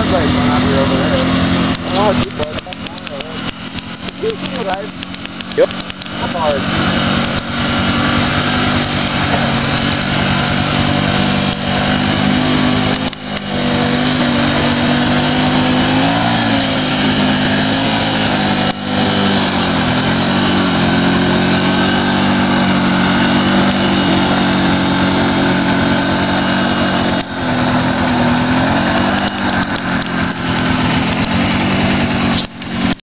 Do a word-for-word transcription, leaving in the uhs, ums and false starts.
sounds like one out here over there. Oh, deep water. You see it, right? Yep. How hard?